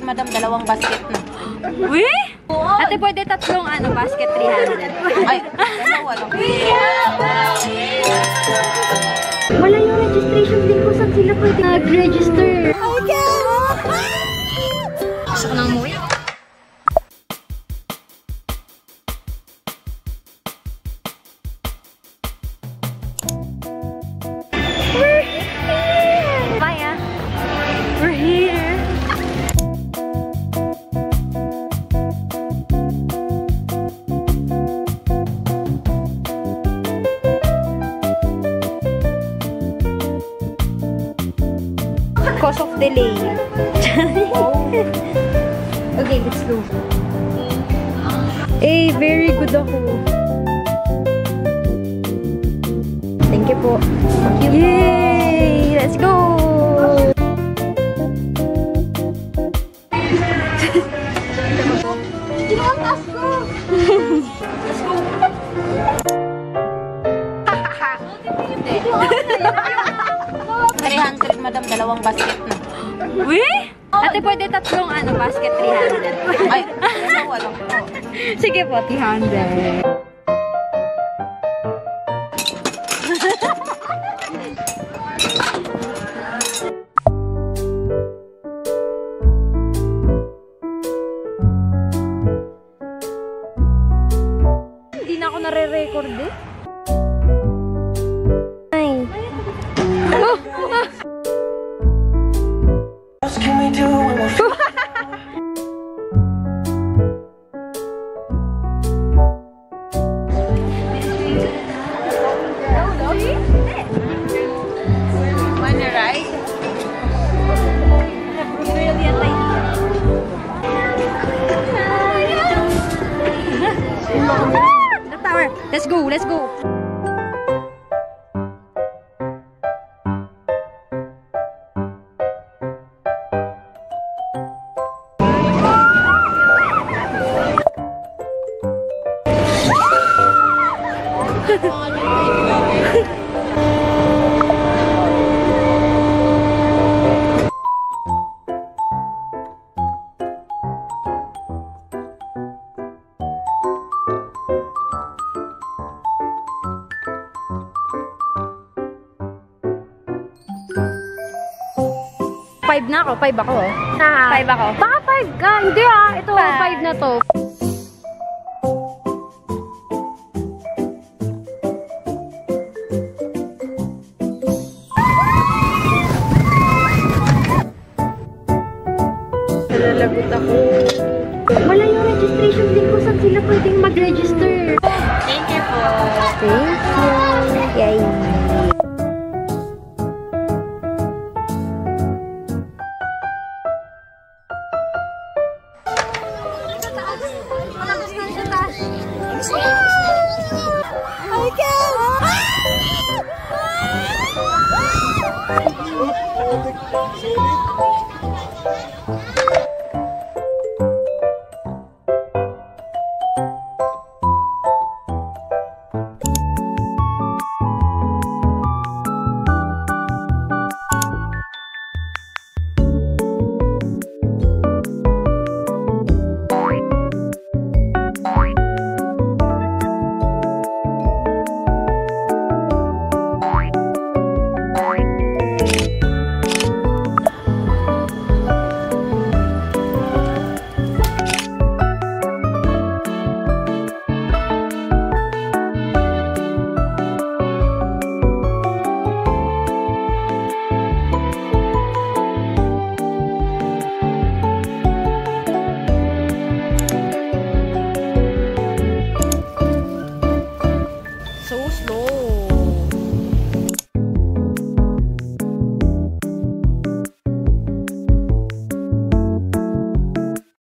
madam, dalawang basket na. Uy! Ate, pwede tatlong basket 300. Ay, dalawa lang. Wala yung registration din ko saan sila pwede nag-register. Gusto ko nang umuwi. We're here! Maya, we're here! Cause of delay. Okay, let's go. Eh, very good ako. Thank you po. Yay! Let's go! Let's go! 300, madam, dalawang basket na. Uy! Ate, pwede tatlong basket 300. Ay, dalawa lang. Sige po, 300. Hindi na ako nare-record eh. Ay. Oh! Ah! Wanna ride? The tower. Let's go, let's go. Five na ako, 5 ako. 5 ako. Baka 5 ka. Hindi ito 5 na to. Nalalagot ako. Wala yung registration din ko saan sila pwedeng mag-register. Thank you po. Thank you. Yay. So slow.